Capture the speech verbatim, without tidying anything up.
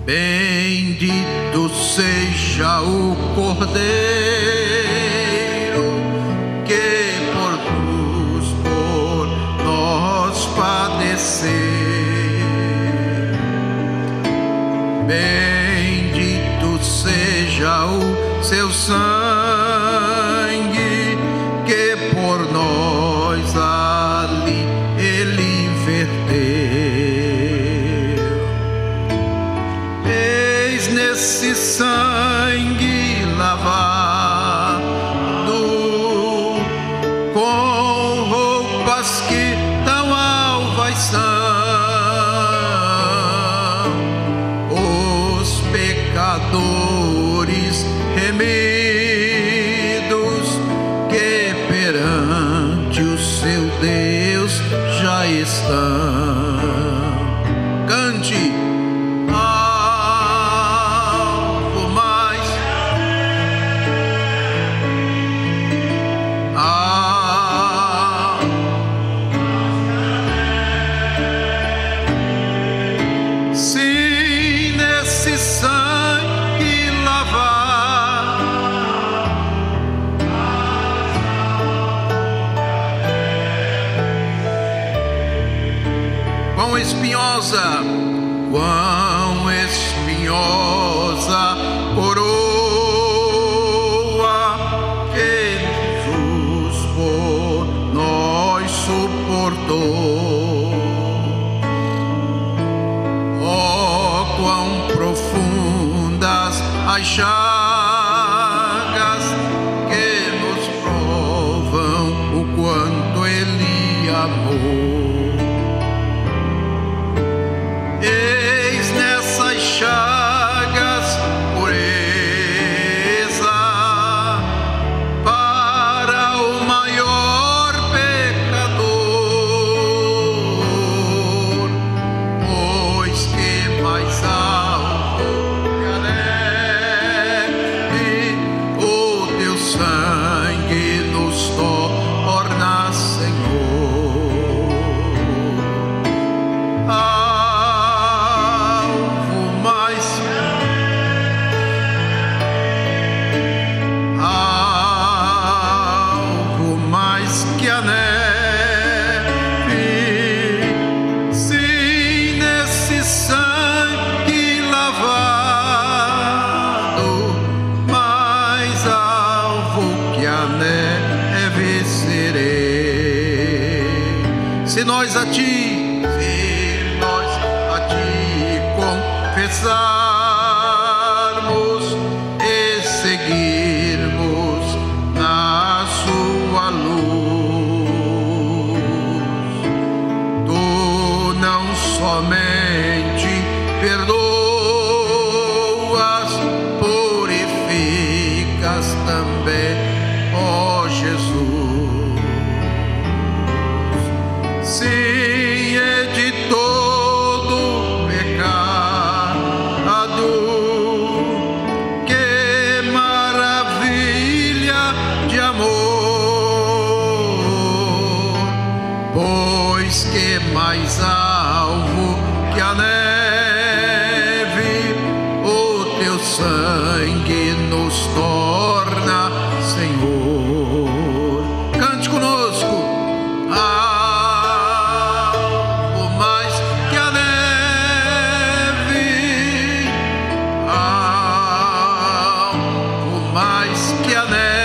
Bendito seja o Cordeiro que por cruz por nós padeceu. Bendito seja o seu sangue que por nós ali ele verteu. Eis nesse sangue lavado com roupas que tão alvas são, os pecadores remidos que perante o seu Deus já estão. Cante. Alvo mais, ah, sim, nesse sangue lavar, quão espinhosa, quão espinhosa coroa que Jesus por nós suportou. Oh, quão profundas as chagas que nos provam o quanto Ele amou. Eis nessas chagas pureza para o maior pecador, pois que mais alto que alegre o teu sangue nos torna, Senhor. Que a neve, sim, nesse sangue lavado, mais alvo que a neve serei. Se nós a ti, se nós a ti confessarmos e seguirmos na sua luz, somente perdoas, purificas também, ó Jesus. Sim, é de todo pecado, que maravilha de amor, pois que mais alvo que a neve, o teu sangue nos torna, Senhor. Cante conosco. Alvo mais que a neve, alvo mais que a neve.